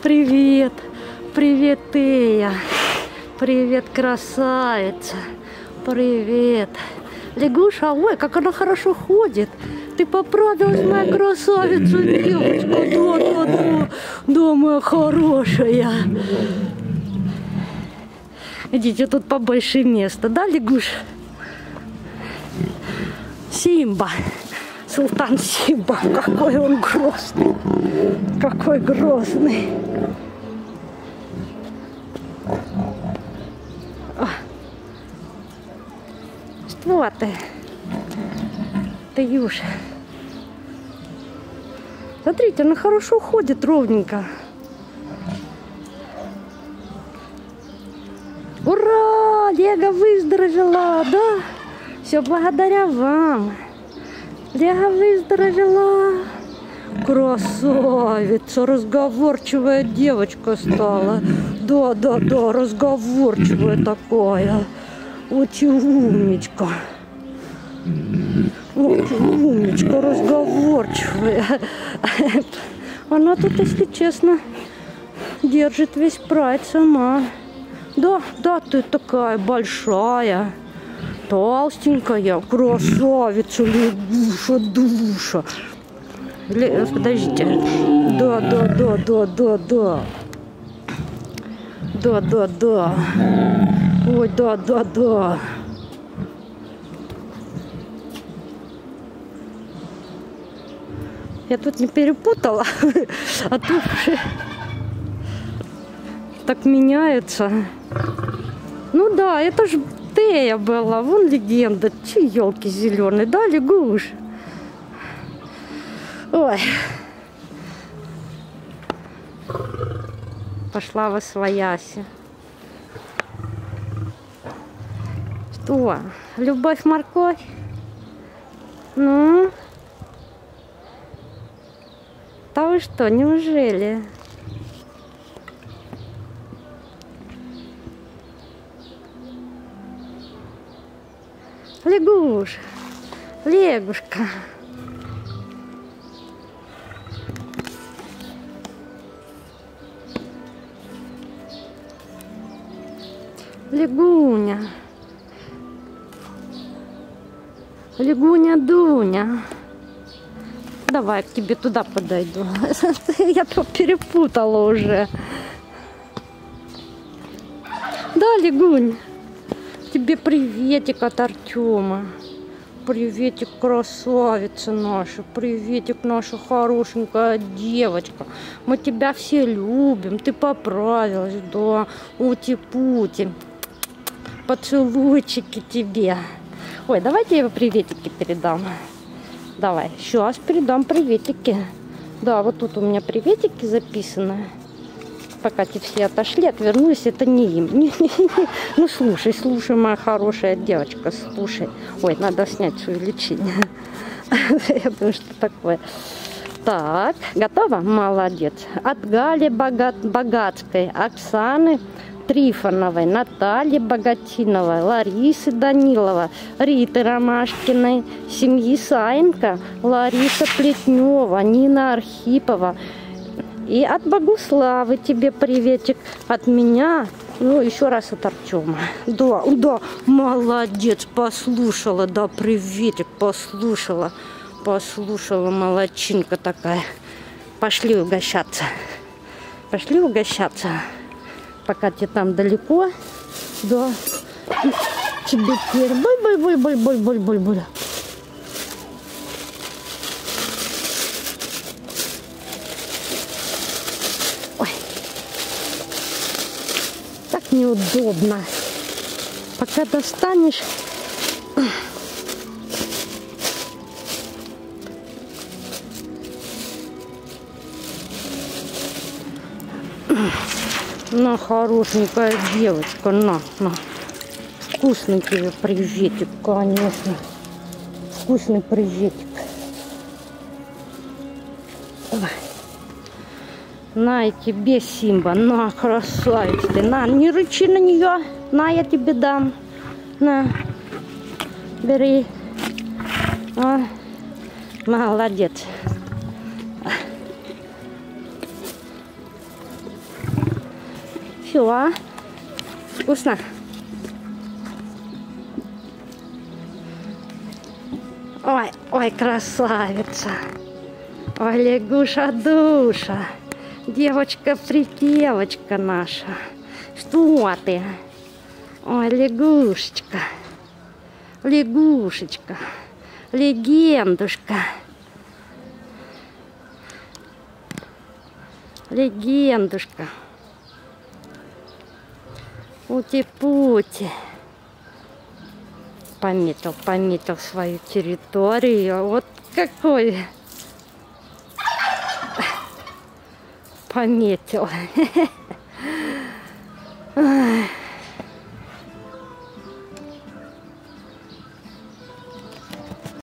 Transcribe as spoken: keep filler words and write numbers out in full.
Привет. Привет, Тея. Привет, красавица. Привет. Лягуша, ой, как она хорошо ходит. Ты поправилась, моя красавица, девочка. Да, да, да. Да, моя хорошая. Идите, тут побольше места, да, лягуш? Симба. Султан Симба. Какой он грозный. Какой грозный. Что ты? Ты Юша. Смотрите, она хорошо ходит, ровненько. Ура! Лега выздоровела, да? Все благодаря вам. Лега выздоровела. Красавица, разговорчивая девочка стала. Да, да, да, разговорчивая такая. Очень умничка. Очень умничка, разговорчивая. Она тут, если честно, держит весь прайд сама. Да, да, ты такая большая, толстенькая, красавица, лягуша, душа. Ле... Подождите. Да, да, да, да, да, да. Да, да, да. Ой, да, да, да. Я тут не перепутала, а тут уже так меняется. Ну да, это ж Тея была, вон легенда. Че елки зеленые, да, лягуш? Ой. Пошла восвоясь. Что? Любовь-морковь? Ну? Да вы что, неужели? Лягуш, лягушка. Лягуня. Лягуня Дуня. Давай к тебе туда подойду. Я то перепутала уже. Да, Лягунь. Тебе приветик от Артема. Приветик, красавица наша. Приветик, наша хорошенькая девочка. Мы тебя все любим. Ты поправилась, да. Ути-пути. Поцелуйчики тебе. Ой, давайте я приветики передам. Давай, сейчас передам приветики. Да, вот тут у меня приветики записаны. Пока эти все отошли, отвернулись, это не им. Не, не, не. Ну, слушай, слушай, моя хорошая девочка, слушай. Ой, надо снять свое лечение. Я думаю, что такое. Так, готова? Молодец. От Гали Богат... Богатской, Оксаны Трифоновой, Натальи Богатиновой, Ларисы Данилова, Риты Ромашкиной, семьи Саенко, Лариса Плетнева, Нина Архипова. И от Богуславы тебе приветик. От меня, ну, еще раз от Артема. Да, да, молодец, послушала, да, приветик, послушала. Послушала, молодчинка такая. Пошли угощаться. Пошли угощаться. Пока тебе там далеко. Да. Тебе теперь боль-боль-боль-боль-боль-боль-боль. Ой. Так неудобно. Пока достанешь. На, хорошенькая девочка, на, на. Вкусный тебе приветик, конечно. Вкусный приветик. Ой. На, и тебе, Симба, на, красавица ты, на, не рычи на нее, на, я тебе дам. На, бери. А, молодец. Все. Вкусно. Ой, ой, красавица. Ой, лягуша душа. Девочка-придевочка наша. Что ты? Ой, лягушечка. Лягушечка. Легендушка. Легендушка. Ути-пути. Пометил, пометил свою территорию. Вот какой. Пометил.